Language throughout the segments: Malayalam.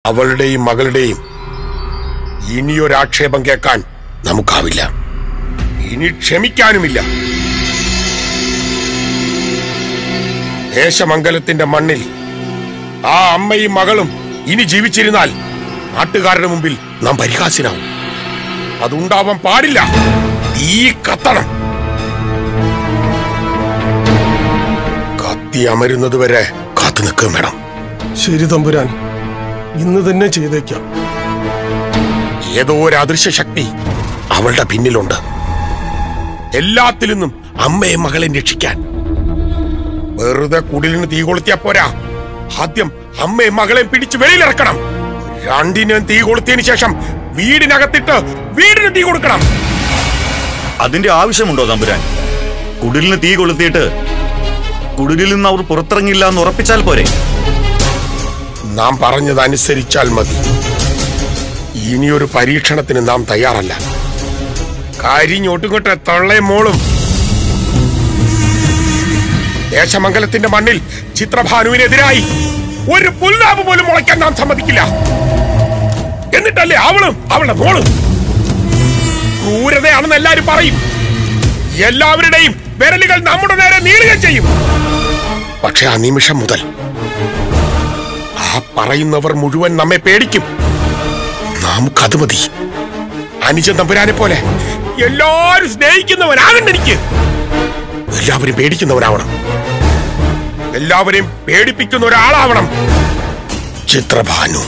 അവളുടെയും മകളുടെയും ഇനിയൊരാക്ഷേപം കേൾക്കാൻ നമുക്കാവില്ല, ഇനി ക്ഷമിക്കാനുമില്ല. ദേശമംഗലത്തിന്റെ മണ്ണിൽ ആ അമ്മയും മകളും ഇനി ജീവിച്ചിരുന്നാൽ നാട്ടുകാരുടെ മുമ്പിൽ നാം പരിഹാസ്യനാവും. അതുണ്ടാവാൻ പാടില്ല. തീ കത്തണം. കത്തി അമരുന്നതുവരെ കാത്തു നിൽക്കുകയും വേണം. ശരി തമ്പുരാൻ, ഇന്ന് തന്നെ ചെയ്തേക്കാം. ഏതോ ഒരു അദൃശ്യ ശക്തി അവളുടെ പിന്നിലുണ്ട്. എല്ലാത്തിൽ നിന്നും അമ്മയും മകളെ രക്ഷിക്കാൻ. വെറുതെ കുടിലിന് തീ കൊളുത്തിയാ പോരാ, ആദ്യം അമ്മയും മകളെയും പിടിച്ച് വെളിയിലിറക്കണം. രണ്ടിനും തീ കൊളുത്തിയതിനു ശേഷം വീടിനകത്തിട്ട് വീടിന് തീ കൊടുക്കണം. അതിന്റെ ആവശ്യമുണ്ടോ തമ്പുരാൻ? കുടിലിന് തീ കൊളുത്തിയിട്ട് കുടിലിൽ നിന്ന് അവർ പുറത്തിറങ്ങില്ല എന്ന് ഉറപ്പിച്ചാൽ പോരെ? നാം പറഞ്ഞതനുസരിച്ചാൽ മതി. ഇനിയൊരു പരീക്ഷണത്തിന് നാം തയ്യാറല്ല. കരിഞ്ഞൊട്ടുകൊട്ടെ തള്ളേ മോളും. ദേശമംഗലത്തിന്റെ മണ്ണിൽ ചിത്രഭാനുവിനെതിരായി ഒരു പുല്ലാവ് പോലും മുളയ്ക്കാൻ നാം സമ്മതിക്കില്ല. എന്നിട്ടല്ലേ അവളും അവളുടെ മോളും. ക്രൂരതയാണെന്ന് എല്ലാരും പറയും. എല്ലാവരുടെയും വിരലുകൾ നമ്മുടെ നേരെ നീളുകയും ചെയ്യും. പക്ഷെ ആ നിമിഷം മുതൽ ആ പറയുന്നവർ മുഴുവൻ നമ്മെ പേടിക്കും. നമുക്കത് മതി. അനുജൻ തമ്പുരാനെ പോലെ എല്ലാവരും സ്നേഹിക്കുന്നവനാകണ്ട എനിക്ക്. എല്ലാവരും പേടിക്കുന്നവനാവണം. എല്ലാവരെയും പേടിപ്പിക്കുന്ന ഒരാളാവണം ചിത്രഭാനു.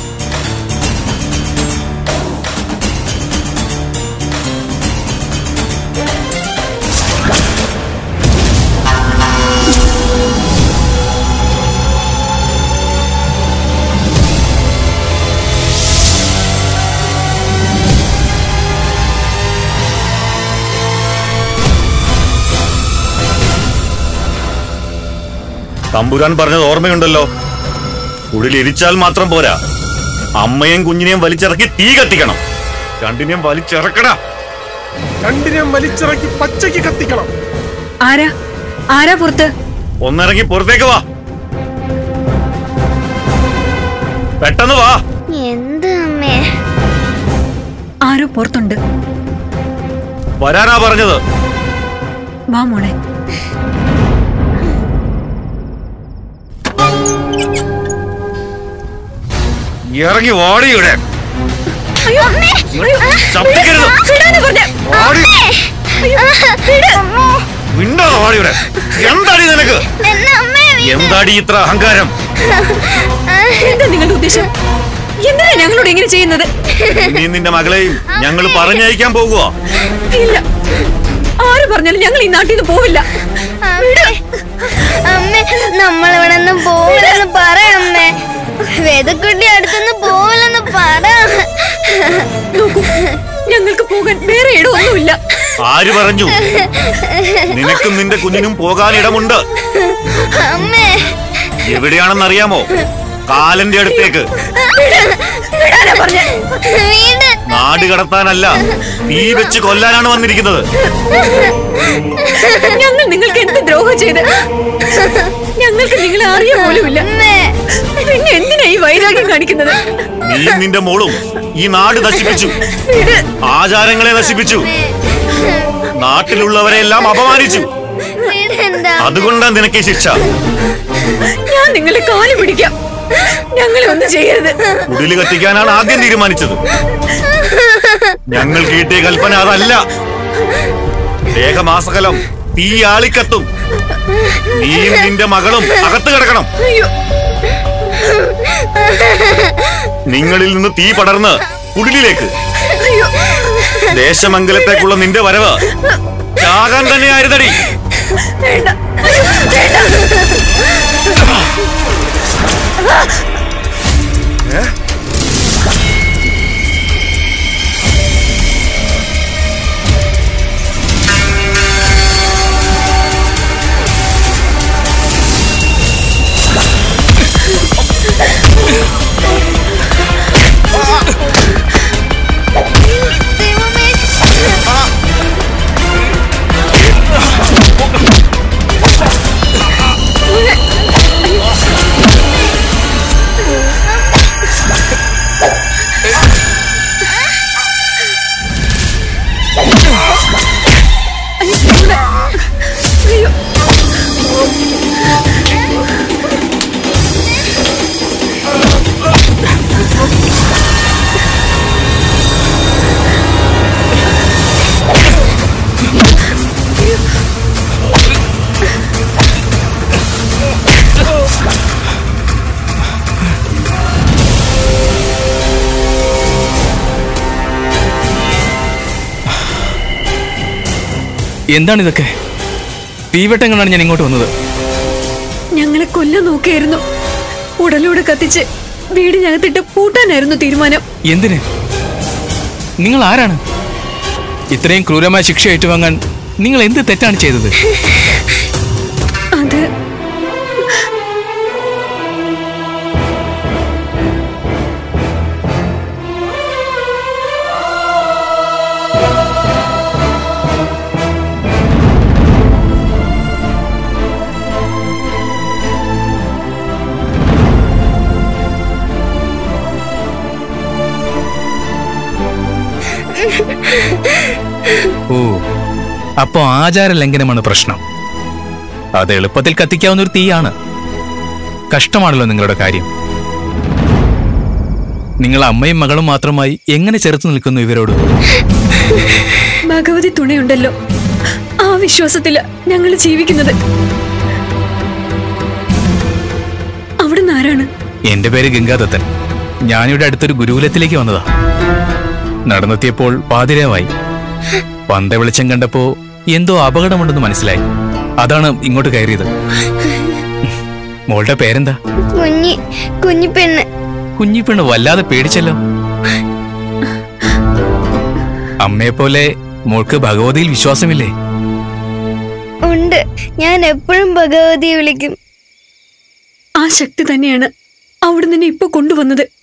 തമ്പുരാൻ പറഞ്ഞത് ഓർമ്മയുണ്ടല്ലോ, കുടിലിരിച്ചാൽ മാത്രം പോരാ, അമ്മയും കുഞ്ഞിനെയും വലിച്ചിറക്കി തീ കത്തിക്കണം. രണ്ടിനെയും വലിച്ചിറക്കണം. രണ്ടിനെയും വലിച്ചിറക്കി പച്ചയ്ക്ക് കത്തിക്കണം. ആരാ പുറത്ത്? ഒന്നിറങ്ങി പുറത്തേക്ക് വാ, പെട്ടെന്ന് വാ. എന്ത് അമ്മേ? ആരോ പുറത്തുണ്ട്. വരാനാ പറഞ്ഞത്. വാ മോളെ. ഇറങ്ങി വാടിയുടെ. എന്താടി നിനക്ക്? എന്താടി ഇത്ര അഹങ്കാരം? എന്താ നിങ്ങളുടെ ഉദ്ദേശം? എന്തിനാ ഞങ്ങളോട് ഇങ്ങനെ ചെയ്യുന്നത്? നീ നിന്റെ മകളെയും ഞങ്ങൾ പറഞ്ഞയക്കാൻ പോകുക. ഇല്ല, ആര് പറഞ്ഞാലും ഞങ്ങൾ ഈ നാട്ടിൽ നിന്ന് പോവില്ല. അമ്മേ, നമ്മളിവിടെ നിന്ന് പോവില്ലെന്ന് പറയമ്മേ. വേദക്കുട്ടി അടുത്തുനിന്ന് പോവില്ലെന്ന് പറ. നോക്കൂ, ഞങ്ങൾക്ക് പോകാൻ വേറെ ഇടമൊന്നുമില്ല. ആര് പറഞ്ഞു? നിനക്കും നിന്റെ കുഞ്ഞിനും പോകാൻ ഇടമുണ്ട്. അമ്മേ, എവിടെയാണെന്നറിയാമോ? കാലന്റെ അടുത്തേക്ക്. നാട് കടത്താനല്ല, തീ വെച്ച് കൊല്ലാനാണ് വന്നിരിക്കുന്നത്. ഞങ്ങൾ നിങ്ങൾക്ക് എന്ത് ദ്രോഹം ചെയ്ത്? ഞങ്ങൾക്ക് നിങ്ങളെ അറിയാൻ പോലുമില്ല. പിന്നെ എന്തിനാ ഈ വൈരാഗ്യം കാണിക്കുന്നത്? നീ നിന്റെ മോളും ഈ നാട് നശിപ്പിച്ചു, ആചാരങ്ങളെ നശിപ്പിച്ചു, നാട്ടിലുള്ളവരെല്ലാം അപമാനിച്ചു. അതുകൊണ്ടാണ് നിനക്ക് ശിക്ഷ. ഞാൻ നിങ്ങളെ കാല് പിടിക്കാം, ഞങ്ങളെ ഒന്നും ചെയ്യരുത്. കുടില് കത്തിക്കാനാണ് ആദ്യം തീരുമാനിച്ചത്. ഞങ്ങൾ കിട്ടിയ കൽപ്പന അതല്ല. ദേഹമാസകലം തീ ആളിക്കത്തും. നീയും നിന്റെ മകളും അകത്ത് കിടക്കണം. നിങ്ങളിൽ നിന്ന് തീ പടർന്ന് കുടിലിലേക്ക്. ദേശമംഗലത്തേക്കുള്ള നിന്റെ വരവ് ചാകാൻ തന്നെയായിരുന്നടി. എന്താണിതൊക്കെ? തീവട്ടം കൊണ്ടാണ് ഞാൻ ഇങ്ങോട്ട് വന്നത്. ഞങ്ങളെ കൊല്ലാൻ നോക്കിയായിരുന്നു. ഉടലോടെ കത്തിച്ച് വീടിനകത്തിട്ട് പൂട്ടാനായിരുന്നു തീരുമാനം. എന്തിന്? നിങ്ങൾ ആരാണ്? ഇത്രയും ക്രൂരമായ ശിക്ഷ ഏറ്റുവാങ്ങാൻ നിങ്ങൾ എന്ത് തെറ്റാണ് ചെയ്തത്? അത് ഓ, അപ്പോ ആചാര ലംഘനമാണ് പ്രശ്നം. അത് എളുപ്പത്തിൽ കത്തിക്കാവുന്ന ഒരു തീയാണ്. കഷ്ടമാണല്ലോ നിങ്ങളുടെ കാര്യം. നിങ്ങൾ അമ്മയും മകളും മാത്രമായി എങ്ങനെ ചെറുത്തു നിൽക്കുന്നു ഇവരോട്? ഭഗവതി തുണയുണ്ടല്ലോ, ആ വിശ്വാസത്തില് ഞങ്ങൾ ജീവിക്കുന്നത്. അവിടുന്ന് ആരാണ്? എന്റെ പേര് ഗംഗാദത്തൻ. ഞാനിവിടെ അടുത്തൊരു ഗുരുകുലത്തിലേക്ക് വന്നതാ. നടന്നെത്തിയപ്പോൾ പാതിരാവായി. പന്ത വെളിച്ചം കണ്ടപ്പോ എന്തോ അപകടമുണ്ടെന്ന് മനസ്സിലായി. അതാണ് ഇങ്ങോട്ട് കയറിയത്. മോളുടെ പേരെന്താ? കുഞ്ഞിപ്പെണ്ണ്. കുഞ്ഞിപ്പെണ്ണ് വല്ലാതെ പേടിച്ചല്ലോ. അമ്മയെ പോലെ മോൾക്ക് ഭഗവതിയിൽ വിശ്വാസമില്ലേ? ഉണ്ട്, ഞാൻ എപ്പോഴും ഭഗവതിയെ വിളിക്കും. ആ ശക്തി തന്നെയാണ് അവിടുന്ന് ഇപ്പൊ കൊണ്ടുവന്നത്.